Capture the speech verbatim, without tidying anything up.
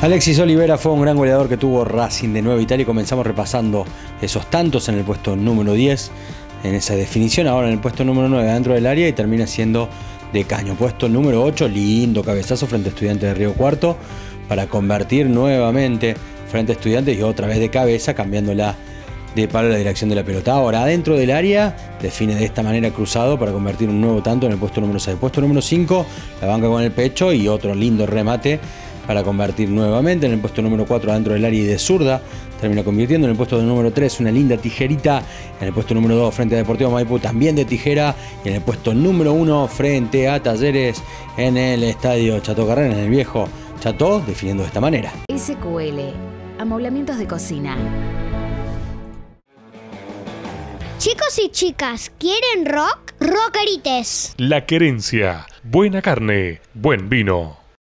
Alexis Olivera fue un gran goleador que tuvo Racing de Nueva Italia y comenzamos repasando esos tantos en el puesto número diez, en esa definición, ahora en el puesto número nueve dentro del área y termina siendo de Caño. Puesto número ocho, lindo cabezazo frente a Estudiantes de Río Cuarto para convertir nuevamente frente a Estudiantes y otra vez de cabeza cambiándola de palo a la dirección de la pelota. Ahora adentro del área define de esta manera cruzado para convertir un nuevo tanto en el puesto número seis. Puesto número cinco, la banca con el pecho y otro lindo remate para convertir nuevamente. En el puesto número cuatro adentro del área y de zurda termina convirtiendo. En el puesto número tres una linda tijerita. En el puesto número dos frente a Deportivo Maipú también de tijera. Y en el puesto número uno frente a Talleres en el estadio Chateau Carrera, en el viejo Chateau, definiendo de esta manera. S Q L, amoblamientos de cocina. Chicos y chicas, ¿quieren rock? Rockerites. La Querencia, buena carne, buen vino.